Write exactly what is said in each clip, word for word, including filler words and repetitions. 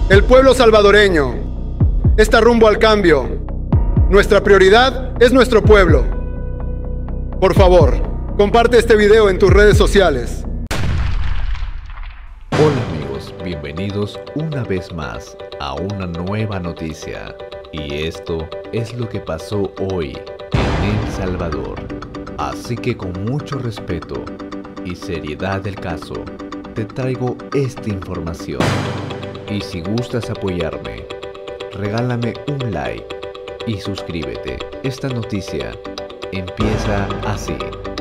El pueblo salvadoreño está rumbo al cambio. Nuestra prioridad es nuestro pueblo. Por favor, comparte este video en tus redes sociales. Hola amigos, bienvenidos una vez más a una nueva noticia. Y esto es lo que pasó hoy en El Salvador. Así que con mucho respeto y seriedad del caso, te traigo esta información. Y si gustas apoyarme, regálame un like y suscríbete. Esta noticia empieza así.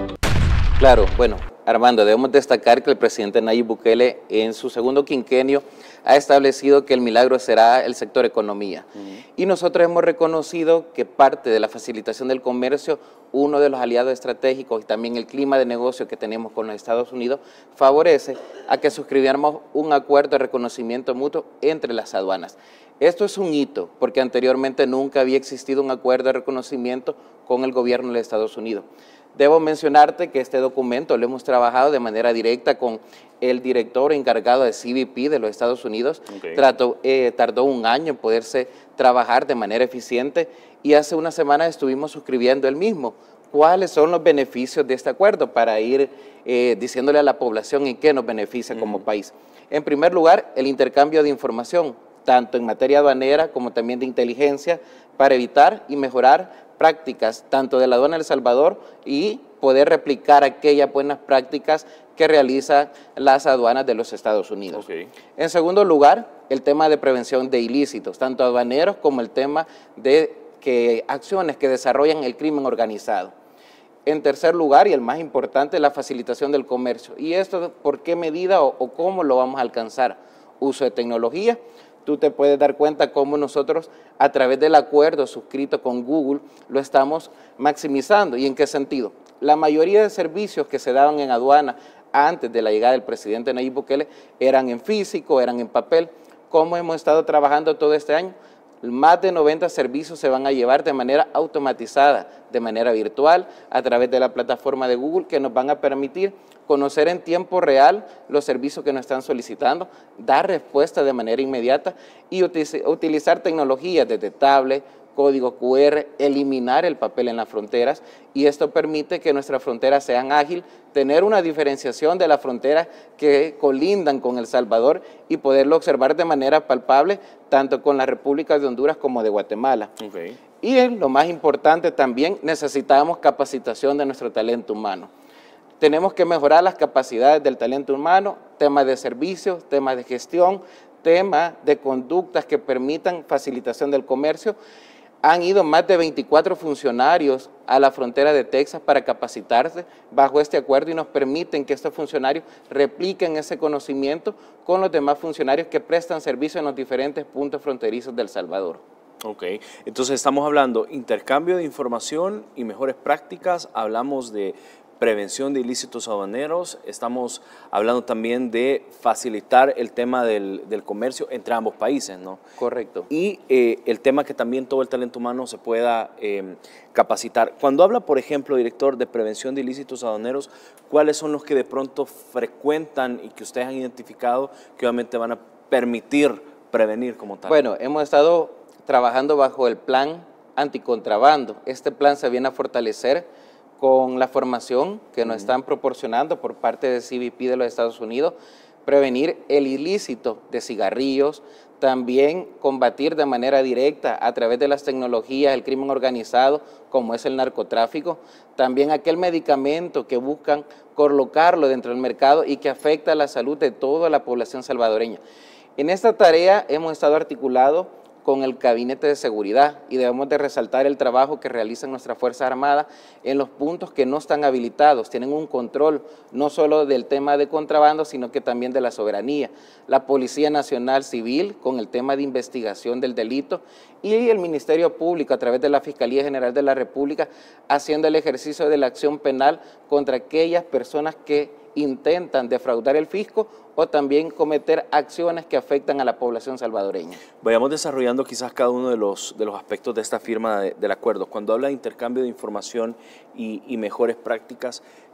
Claro, bueno, Armando, debemos destacar que el presidente Nayib Bukele en su segundo quinquenio ha establecido que el milagro será el sector economía. Uh-huh. Y nosotros hemos reconocido que parte de la facilitación del comercio, uno de los aliados estratégicos y también el clima de negocio que tenemos con los Estados Unidos, favorece a que suscribiéramos un acuerdo de reconocimiento mutuo entre las aduanas. Esto es un hito, porque anteriormente nunca había existido un acuerdo de reconocimiento con el gobierno de los Estados Unidos. Debo mencionarte que este documento lo hemos trabajado de manera directa con el director encargado de C B P de los Estados Unidos. Okay. Trató, eh, tardó un año en poderse trabajar de manera eficiente y hace una semana estuvimos suscribiendo el mismo. ¿Cuáles son los beneficios de este acuerdo? Para ir eh, diciéndole a la población en qué nos beneficia mm. como país. En primer lugar, el intercambio de información, tanto en materia aduanera como también de inteligencia, para evitar y mejorar prácticas tanto de la aduana de El Salvador y poder replicar aquellas buenas prácticas que realizan las aduanas de los Estados Unidos. Okay. En segundo lugar, el tema de prevención de ilícitos, tanto aduaneros como el tema de que acciones que desarrollan el crimen organizado. En tercer lugar, y el más importante, la facilitación del comercio. ¿Y esto por qué medida o, o cómo lo vamos a alcanzar? Uso de tecnología. Tú te puedes dar cuenta cómo nosotros, a través del acuerdo suscrito con Google, lo estamos maximizando. ¿Y en qué sentido? La mayoría de servicios que se daban en aduana antes de la llegada del presidente Nayib Bukele eran en físico, eran en papel. ¿Cómo hemos estado trabajando todo este año? Más de noventa servicios se van a llevar de manera automatizada, de manera virtual, a través de la plataforma de Google, que nos van a permitir conocer en tiempo real los servicios que nos están solicitando, dar respuesta de manera inmediata y utilizar tecnologías desde tablet, código Q R, eliminar el papel en las fronteras, y esto permite que nuestras fronteras sean ágiles, tener una diferenciación de las fronteras que colindan con El Salvador y poderlo observar de manera palpable tanto con la República de Honduras como de Guatemala. Okay. Y en lo más importante también, necesitamos capacitación de nuestro talento humano. Tenemos que mejorar las capacidades del talento humano, temas de servicios, temas de gestión, temas de conductas que permitan facilitación del comercio. Han ido más de veinticuatro funcionarios a la frontera de Texas para capacitarse bajo este acuerdo y nos permiten que estos funcionarios repliquen ese conocimiento con los demás funcionarios que prestan servicio en los diferentes puntos fronterizos de El Salvador. Ok, entonces estamos hablando intercambio de información y mejores prácticas, hablamos de prevención de ilícitos aduaneros, estamos hablando también de facilitar el tema del, del comercio entre ambos países, ¿no? Correcto. Y eh, el tema que también todo el talento humano se pueda eh, capacitar. Cuando habla, por ejemplo, director, de prevención de ilícitos aduaneros, ¿cuáles son los que de pronto frecuentan y que ustedes han identificado que obviamente van a permitir prevenir como tal? Bueno, hemos estado trabajando bajo el plan anticontrabando. Este plan se viene a fortalecer con la formación que nos están proporcionando por parte de C B P de los Estados Unidos, prevenir el ilícito de cigarrillos, también combatir de manera directa a través de las tecnologías el crimen organizado, como es el narcotráfico, también aquel medicamento que buscan colocarlo dentro del mercado y que afecta a la salud de toda la población salvadoreña. En esta tarea hemos estado articulados con el Gabinete de Seguridad y debemos de resaltar el trabajo que realizan nuestras Fuerzas Armadas en los puntos que no están habilitados, tienen un control no solo del tema de contrabando, sino que también de la soberanía. La Policía Nacional Civil con el tema de investigación del delito y el Ministerio Público a través de la Fiscalía General de la República haciendo el ejercicio de la acción penal contra aquellas personas que intentan defraudar el fisco o también cometer acciones que afectan a la población salvadoreña. Vayamos desarrollando quizás cada uno de los, de los aspectos de esta firma de, del acuerdo. Cuando habla de intercambio de información y, y mejores prácticas,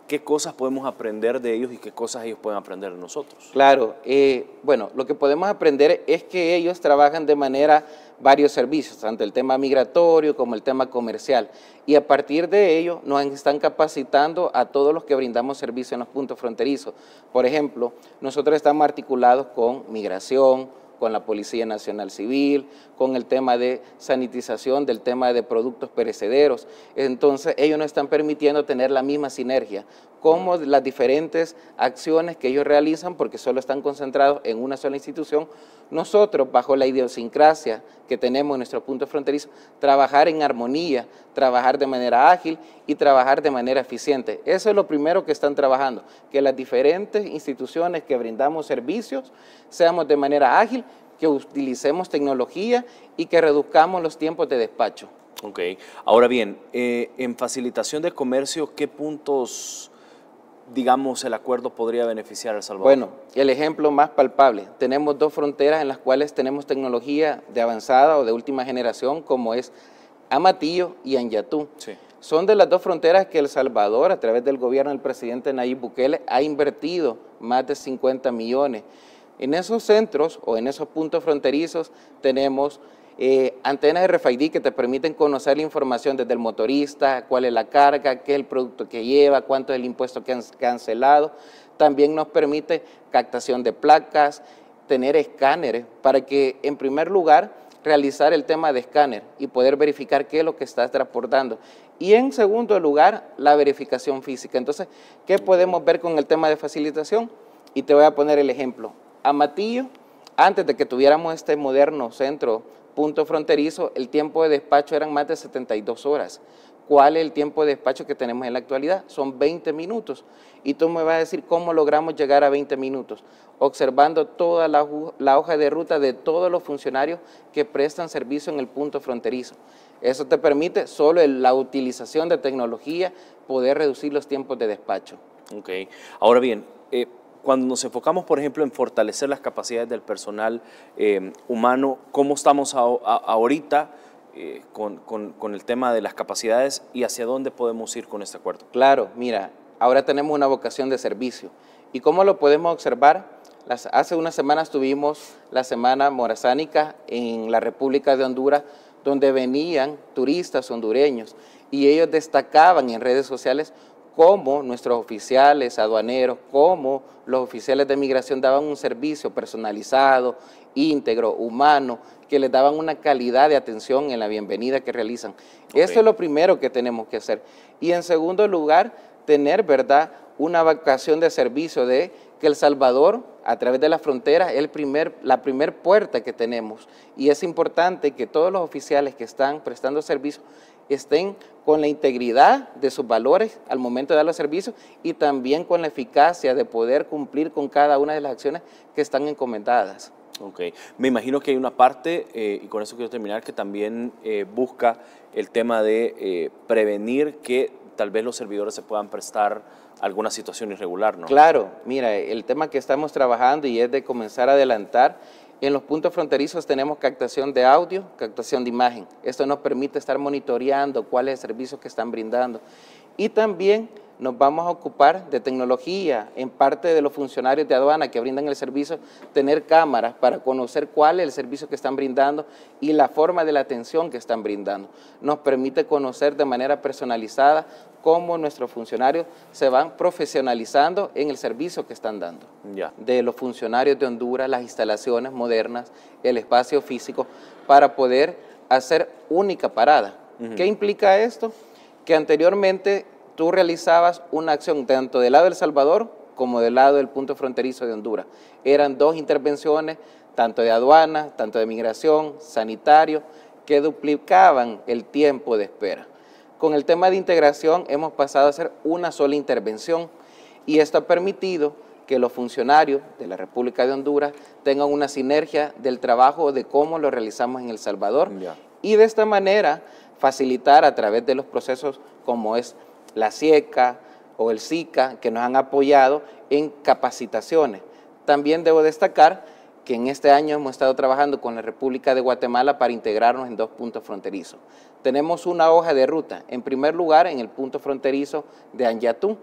¿qué cosas podemos aprender de ellos y qué cosas ellos pueden aprender de nosotros? Claro, eh, bueno, lo que podemos aprender es que ellos trabajan de manera varios servicios, tanto el tema migratorio como el tema comercial, y a partir de ello nos están capacitando a todos los que brindamos servicio en los puntos fronterizos. Por ejemplo, nosotros estamos articulados con migración, con la Policía Nacional Civil, con el tema de sanitización, del tema de productos perecederos. Entonces, ellos nos están permitiendo tener la misma sinergia, como las diferentes acciones que ellos realizan, porque solo están concentrados en una sola institución. Nosotros, bajo la idiosincrasia que tenemos en nuestro punto fronterizo, trabajar en armonía, trabajar de manera ágil y trabajar de manera eficiente. Eso es lo primero que están trabajando, que las diferentes instituciones que brindamos servicios seamos de manera ágil, que utilicemos tecnología y que reduzcamos los tiempos de despacho. Ok. Ahora bien, eh, en facilitación de comercio, ¿qué puntos, digamos, el acuerdo podría beneficiar a El Salvador? Bueno, el ejemplo más palpable, tenemos dos fronteras en las cuales tenemos tecnología de avanzada o de última generación, como es Amatillo y Anyatú. Sí. Son de las dos fronteras que El Salvador, a través del gobierno del presidente Nayib Bukele, ha invertido más de cincuenta millones. En esos centros o en esos puntos fronterizos tenemos eh, antenas R F I D que te permiten conocer la información desde el motorista, cuál es la carga, qué es el producto que lleva, cuánto es el impuesto que han cancelado. También nos permite captación de placas, tener escáneres para que, en primer lugar, realizar el tema de escáner y poder verificar qué es lo que estás transportando. Y en segundo lugar, la verificación física. Entonces, ¿qué podemos ver con el tema de facilitación? Y te voy a poner el ejemplo. Amatillo, antes de que tuviéramos este moderno centro punto fronterizo, el tiempo de despacho eran más de setenta y dos horas. ¿Cuál es el tiempo de despacho que tenemos en la actualidad? Son veinte minutos. Y tú me vas a decir cómo logramos llegar a veinte minutos, observando toda la, la hoja de ruta de todos los funcionarios que prestan servicio en el punto fronterizo. Eso te permite, solo en la utilización de tecnología, poder reducir los tiempos de despacho. Ok. Ahora bien, eh, cuando nos enfocamos, por ejemplo, en fortalecer las capacidades del personal eh, humano, ¿cómo estamos a, a, ahorita eh, con, con, con el tema de las capacidades y hacia dónde podemos ir con este acuerdo? Claro, mira, ahora tenemos una vocación de servicio. ¿Y cómo lo podemos observar? Las, hace unas semanas tuvimos la Semana Morazánica en la República de Honduras, donde venían turistas hondureños y ellos destacaban en redes sociales cómo nuestros oficiales aduaneros, cómo los oficiales de migración daban un servicio personalizado, íntegro, humano, que les daban una calidad de atención en la bienvenida que realizan. Okay. Eso es lo primero que tenemos que hacer. Y en segundo lugar, tener, ¿verdad?, una vocación de servicio de que El Salvador, a través de la frontera, es el primer, la primer puerta que tenemos. Y es importante que todos los oficiales que están prestando servicio estén con la integridad de sus valores al momento de dar los servicios y también con la eficacia de poder cumplir con cada una de las acciones que están encomendadas. Ok, me imagino que hay una parte, eh, y con eso quiero terminar, que también eh, busca el tema de eh, prevenir que tal vez los servidores se puedan prestar alguna situación irregular, ¿no? Claro, mira, el tema que estamos trabajando y es de comenzar a adelantar. En los puntos fronterizos tenemos captación de audio, captación de imagen. Esto nos permite estar monitoreando cuál es el servicio que están brindando. Y también nos vamos a ocupar de tecnología en parte de los funcionarios de aduana que brindan el servicio, tener cámaras para conocer cuál es el servicio que están brindando y la forma de la atención que están brindando. Nos permite conocer de manera personalizada cómo nuestros funcionarios se van profesionalizando en el servicio que están dando. Ya. De los funcionarios de Honduras, las instalaciones modernas, el espacio físico, para poder hacer única parada. Uh-huh. ¿Qué implica esto? Que anteriormente tú realizabas una acción tanto del lado de El Salvador como del lado del punto fronterizo de Honduras. Eran dos intervenciones, tanto de aduana, tanto de migración, sanitario, que duplicaban el tiempo de espera. Con el tema de integración hemos pasado a hacer una sola intervención y esto ha permitido que los funcionarios de la República de Honduras tengan una sinergia del trabajo de cómo lo realizamos en El Salvador. Ya. Y de esta manera facilitar a través de los procesos como es la SIECA o el SICA, que nos han apoyado en capacitaciones. También debo destacar que en este año hemos estado trabajando con la República de Guatemala para integrarnos en dos puntos fronterizos. Tenemos una hoja de ruta, en primer lugar en el punto fronterizo de Anyatú,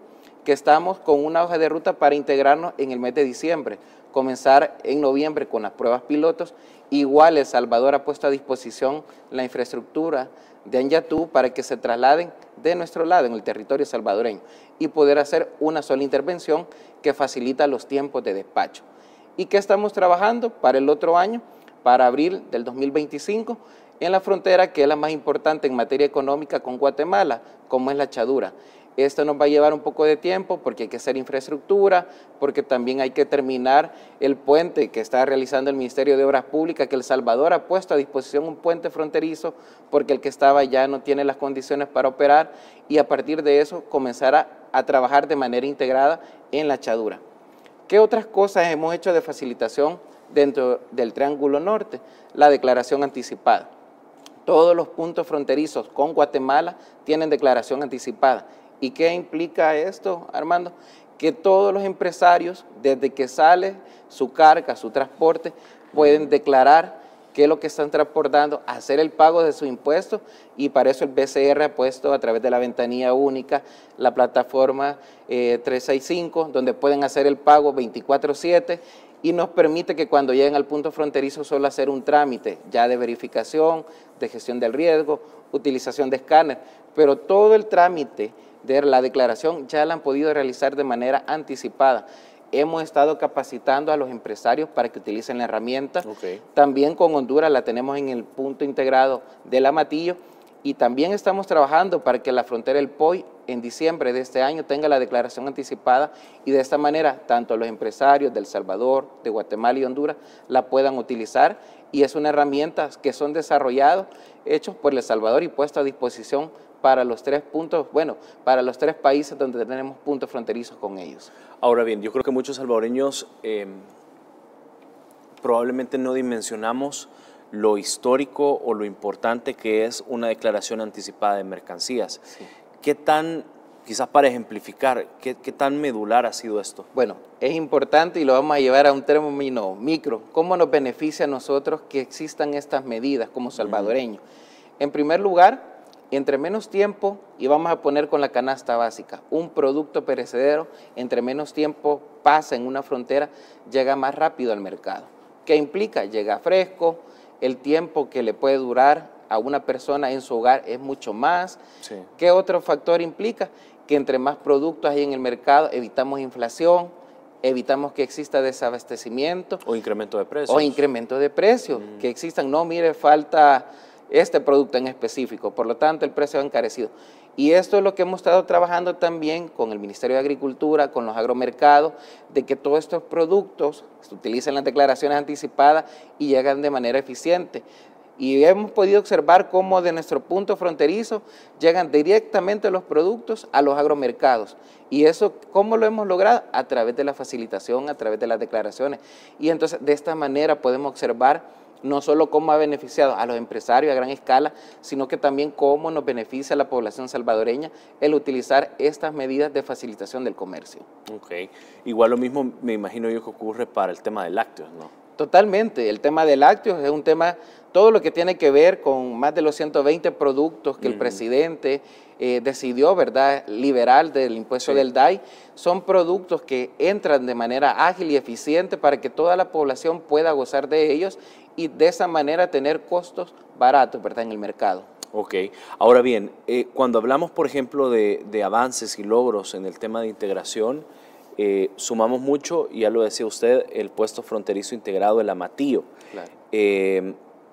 que estamos con una hoja de ruta para integrarnos en el mes de diciembre, comenzar en noviembre con las pruebas pilotos. Igual El Salvador ha puesto a disposición la infraestructura de Anyatú para que se trasladen de nuestro lado en el territorio salvadoreño y poder hacer una sola intervención que facilita los tiempos de despacho. ¿Y qué estamos trabajando para el otro año? Para abril del dos mil veinticinco, en la frontera que es la más importante en materia económica con Guatemala, como es la Chadura. Esto nos va a llevar un poco de tiempo porque hay que hacer infraestructura, porque también hay que terminar el puente que está realizando el Ministerio de Obras Públicas, que El Salvador ha puesto a disposición un puente fronterizo porque el que estaba ya no tiene las condiciones para operar, y a partir de eso comenzar a, a trabajar de manera integrada en la Chadura. ¿Qué otras cosas hemos hecho de facilitación dentro del Triángulo Norte? La declaración anticipada. Todos los puntos fronterizos con Guatemala tienen declaración anticipada. ¿Y qué implica esto, Armando? Que todos los empresarios, desde que sale su carga, su transporte, pueden declarar qué es lo que están transportando, hacer el pago de su impuesto, y para eso el B C R ha puesto a través de la ventanilla única la plataforma eh, trescientos sesenta y cinco, donde pueden hacer el pago veinticuatro siete, y nos permite que cuando lleguen al punto fronterizo solo hacer un trámite ya de verificación, de gestión del riesgo, utilización de escáner, pero todo el trámite de la declaración ya la han podido realizar de manera anticipada. Hemos estado capacitando a los empresarios para que utilicen la herramienta. Okay. También con Honduras la tenemos en el punto integrado del Amatillo, y también estamos trabajando para que la frontera del P O I en diciembre de este año tenga la declaración anticipada, y de esta manera tanto los empresarios de El Salvador, de Guatemala y Honduras la puedan utilizar, y es una herramienta que son desarrollados, hechos por El Salvador y puesto a disposición para los tres puntos, bueno, para los tres países donde tenemos puntos fronterizos con ellos. Ahora bien, yo creo que muchos salvadoreños eh, probablemente no dimensionamos lo histórico o lo importante que es una declaración anticipada de mercancías. Sí. ¿Qué tan, quizás para ejemplificar, qué, qué tan medular ha sido esto? Bueno, es importante y lo vamos a llevar a un término micro. ¿Cómo nos beneficia a nosotros que existan estas medidas como salvadoreños? Mm. En primer lugar, entre menos tiempo, y vamos a poner con la canasta básica, un producto perecedero, entre menos tiempo pasa en una frontera, llega más rápido al mercado. ¿Qué implica? Llega fresco, el tiempo que le puede durar a una persona en su hogar es mucho más. Sí. ¿Qué otro factor implica? Que entre más productos hay en el mercado, evitamos inflación, evitamos que exista desabastecimiento. O incremento de precios. O incremento de precios, mm. que existan, no, mire, falta este producto en específico, por lo tanto el precio ha encarecido. Y esto es lo que hemos estado trabajando también con el Ministerio de Agricultura, con los agromercados, de que todos estos productos se utilicen las declaraciones anticipadas y llegan de manera eficiente. Y hemos podido observar cómo de nuestro punto fronterizo llegan directamente los productos a los agromercados. Y eso, ¿cómo lo hemos logrado? A través de la facilitación, a través de las declaraciones. Y entonces, de esta manera podemos observar no solo cómo ha beneficiado a los empresarios a gran escala, sino que también cómo nos beneficia a la población salvadoreña el utilizar estas medidas de facilitación del comercio. Ok. Igual lo mismo me imagino yo que ocurre para el tema de lácteos, ¿no? Totalmente. El tema de lácteos es un tema, todo lo que tiene que ver con más de los ciento veinte productos que uh-huh. el presidente eh, decidió, ¿verdad?, liberar del impuesto sí. del D A I, son productos que entran de manera ágil y eficiente para que toda la población pueda gozar de ellos y de esa manera tener costos baratos, ¿verdad?, en el mercado. Ok. Ahora bien, eh, cuando hablamos, por ejemplo, de, de avances y logros en el tema de integración, eh, sumamos mucho, y ya lo decía usted, el puesto fronterizo integrado, el Amatillo. Claro. Eh,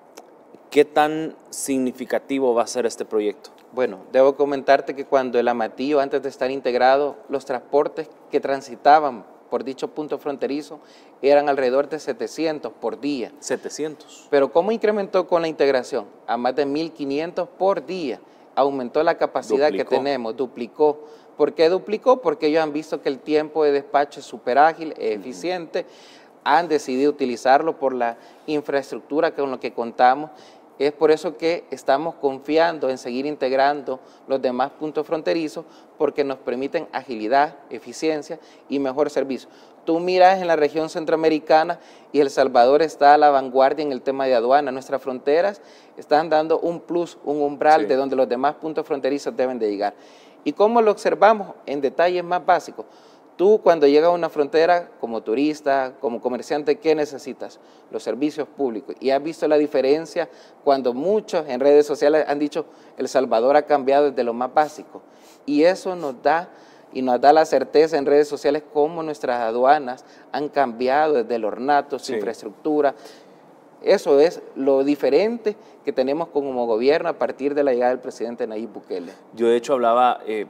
¿Qué tan significativo va a ser este proyecto? Bueno, debo comentarte que cuando el Amatillo, antes de estar integrado, los transportes que transitaban por dicho punto fronterizo eran alrededor de setecientos por día. setecientos. Pero ¿cómo incrementó con la integración? A más de mil quinientos por día. Aumentó la capacidad duplicó. que tenemos, duplicó. ¿Por qué duplicó? Porque ellos han visto que el tiempo de despacho es súper ágil, es eficiente, uh-huh. han decidido utilizarlo por la infraestructura con la que contamos. Es por eso que estamos confiando en seguir integrando los demás puntos fronterizos, porque nos permiten agilidad, eficiencia y mejor servicio. Tú miras en la región centroamericana y El Salvador está a la vanguardia en el tema de aduana. Nuestras fronteras están dando un plus, un umbral sí. de donde los demás puntos fronterizos deben de llegar. ¿Y cómo lo observamos? En detalles más básicos. Tú cuando llegas a una frontera como turista, como comerciante, ¿qué necesitas? Los servicios públicos. Y has visto la diferencia cuando muchos en redes sociales han dicho El Salvador ha cambiado desde lo más básico. Y eso nos da, y nos da la certeza en redes sociales cómo nuestras aduanas han cambiado desde el ornato, su sí. infraestructura. Eso es lo diferente que tenemos como gobierno a partir de la llegada del presidente Nayib Bukele. Yo de hecho hablaba... Eh,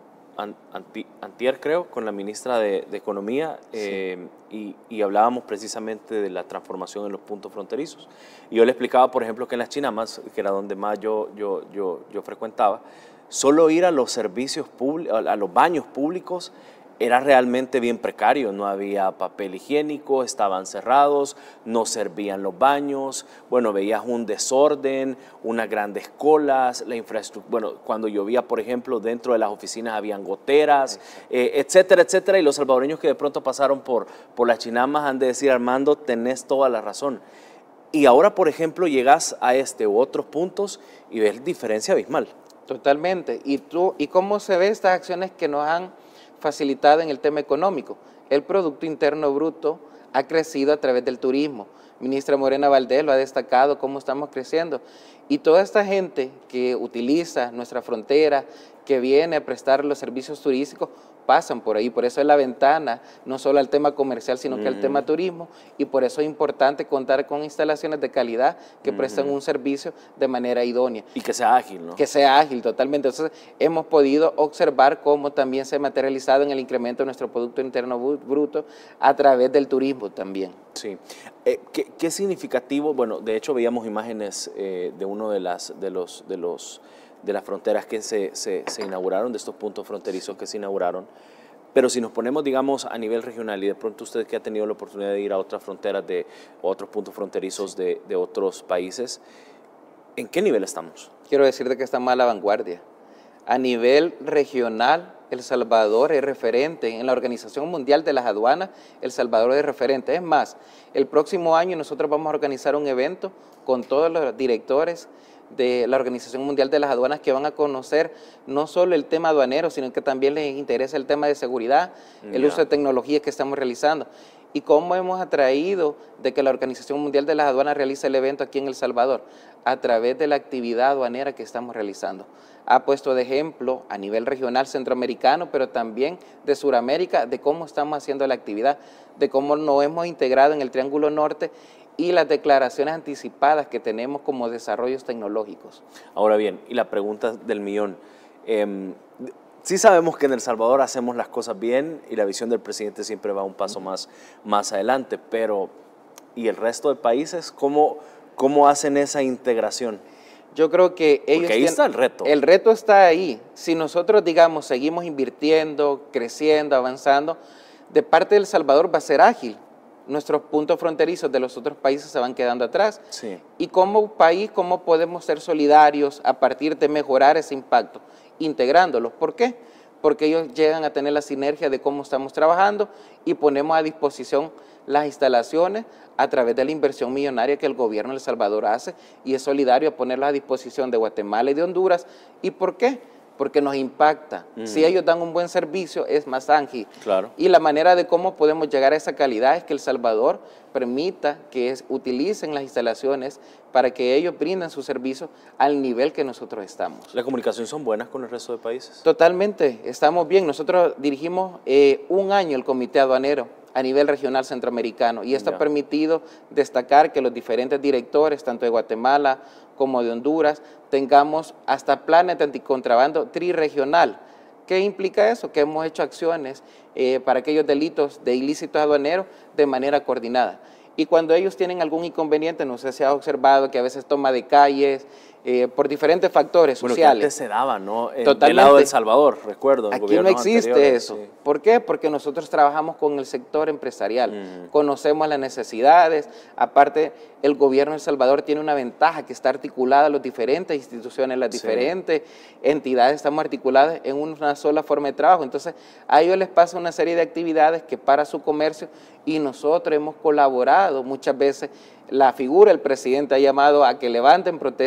Anti, antier creo, con la ministra de, de Economía eh, sí. y, y hablábamos precisamente de la transformación en los puntos fronterizos. Y yo le explicaba, por ejemplo, que en las Chinamas, que era donde más yo, yo, yo, yo frecuentaba, solo ir a los servicios públicos, a los baños públicos, era realmente bien precario, no había papel higiénico, estaban cerrados, no servían los baños, bueno, veías un desorden, unas grandes colas, la infraestructura, bueno, cuando llovía, por ejemplo, dentro de las oficinas habían goteras, eh, etcétera, etcétera, y los salvadoreños que de pronto pasaron por, por las Chinamas han de decir, Armando, tenés toda la razón. Y ahora, por ejemplo, llegas a este u otros puntos y ves diferencia abismal. Totalmente, y, tú, y cómo se ve estas acciones que nos han facilitada en el tema económico. El Producto Interno Bruto ha crecido a través del turismo. Ministra Morena Valdés lo ha destacado, cómo estamos creciendo. Y toda esta gente que utiliza nuestra frontera, que viene a prestar los servicios turísticos, pasan por ahí. Por eso es la ventana, no solo al tema comercial, sino que uh-huh. al tema turismo. Y por eso es importante contar con instalaciones de calidad que uh-huh. prestan un servicio de manera idónea. Y que sea ágil, ¿no? Que sea ágil, totalmente. Entonces, hemos podido observar cómo también se ha materializado en el incremento de nuestro Producto Interno Bruto a través del turismo también. Sí. Eh, ¿qué, ¿Qué significativo? Bueno, de hecho, veíamos imágenes eh, de uno de, las, de los... De los de las fronteras que se, se, se inauguraron, de estos puntos fronterizos que se inauguraron, pero si nos ponemos, digamos, a nivel regional, y de pronto usted que ha tenido la oportunidad de ir a otras fronteras, de otros puntos fronterizos de, de otros países, ¿en qué nivel estamos? Quiero decirte que estamos a la vanguardia. A nivel regional, El Salvador es referente. En la Organización Mundial de las Aduanas, El Salvador es referente. Es más, el próximo año nosotros vamos a organizar un evento con todos los directores de la Organización Mundial de las Aduanas que van a conocer no solo el tema aduanero, sino que también les interesa el tema de seguridad, yeah. el uso de tecnologías que estamos realizando. Y cómo hemos atraído de que la Organización Mundial de las Aduanas realice el evento aquí en El Salvador, a través de la actividad aduanera que estamos realizando. Ha puesto de ejemplo a nivel regional centroamericano, pero también de Sudamérica, de cómo estamos haciendo la actividad, de cómo nos hemos integrado en el Triángulo Norte y las declaraciones anticipadas que tenemos como desarrollos tecnológicos. Ahora bien, y la pregunta del millón. Eh, sí sabemos que en El Salvador hacemos las cosas bien y la visión del presidente siempre va un paso más, más adelante, pero ¿y el resto de países cómo, cómo hacen esa integración? Yo creo que ellos... Porque ahí está el reto. El reto está ahí. Si nosotros, digamos, seguimos invirtiendo, creciendo, avanzando, de parte de El Salvador va a ser ágil. Nuestros puntos fronterizos de los otros países se van quedando atrás. Sí. Y como país, ¿cómo podemos ser solidarios a partir de mejorar ese impacto? Integrándolos. ¿Por qué? Porque ellos llegan a tener la sinergia de cómo estamos trabajando y ponemos a disposición las instalaciones a través de la inversión millonaria que el gobierno de El Salvador hace y es solidario a ponerlas a disposición de Guatemala y de Honduras. ¿Y por qué? Porque nos impacta. Mm. Si ellos dan un buen servicio, es más ágil. Claro. Y la manera de cómo podemos llegar a esa calidad es que El Salvador permita que es, utilicen las instalaciones para que ellos brinden su servicio al nivel que nosotros estamos. ¿Las comunicaciones son buenas con el resto de países? Totalmente, estamos bien. Nosotros dirigimos eh, un año el Comité Aduanero a nivel regional centroamericano y esto yeah. ha permitido destacar que los diferentes directores, tanto de Guatemala como de Honduras, tengamos hasta planes de anticontrabando trirregional. ¿Qué implica eso? Que hemos hecho acciones eh, para aquellos delitos de ilícitos aduaneros de manera coordinada. Y cuando ellos tienen algún inconveniente, no sé si ha observado que a veces toma de calles, eh, por diferentes factores bueno, sociales. Bueno, que antes se daba, ¿no? En, Totalmente. Del lado de El Salvador, recuerdo. Aquí no existe eso. Sí. ¿Por qué? Porque nosotros trabajamos con el sector empresarial, mm. conocemos las necesidades, aparte el gobierno de El Salvador tiene una ventaja que está articulada a las diferentes instituciones, las diferentes sí. entidades, estamos articuladas en una sola forma de trabajo, entonces a ellos les pasa una serie de actividades que para su comercio y nosotros hemos colaborado muchas veces. La figura del presidente ha llamado a que levanten protestas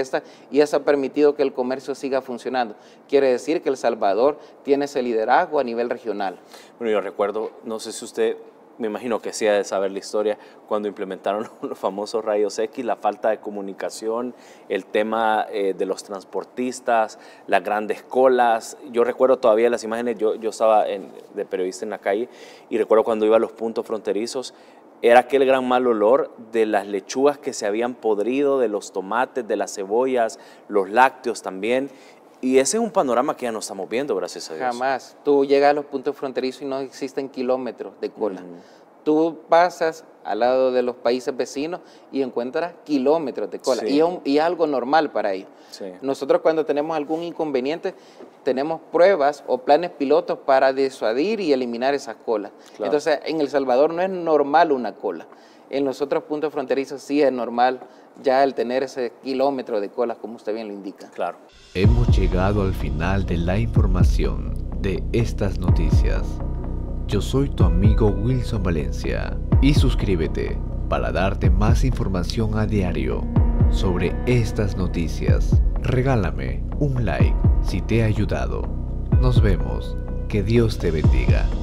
y eso ha permitido que el comercio siga funcionando. Quiere decir que El Salvador tiene ese liderazgo a nivel regional. Bueno, yo recuerdo, no sé si usted, me imagino que sí ha de saber la historia, cuando implementaron los famosos rayos X, la falta de comunicación, el tema eh, de los transportistas, las grandes colas. Yo recuerdo todavía las imágenes, yo, yo estaba en, de periodista en la calle, y recuerdo cuando iba a los puntos fronterizos, era aquel gran mal olor de las lechugas que se habían podrido, de los tomates, de las cebollas, los lácteos también. Y ese es un panorama que ya no estamos viendo, gracias a Dios. Jamás. Tú llegas a los puntos fronterizos y no existen kilómetros de cola. Uh-huh. Tú pasas al lado de los países vecinos y encuentras kilómetros de cola. Sí. Y, es un, y es algo normal para ellos. Sí. Nosotros cuando tenemos algún inconveniente, tenemos pruebas o planes pilotos para disuadir y eliminar esas colas. Claro. Entonces, en El Salvador no es normal una cola. En los otros puntos fronterizos sí es normal ya el tener ese kilómetro de colas, como usted bien lo indica. Claro. Hemos llegado al final de la información de estas noticias. Yo soy tu amigo Wilson Valencia y suscríbete para darte más información a diario sobre estas noticias. Regálame un like si te ha ayudado. Nos vemos. Que Dios te bendiga.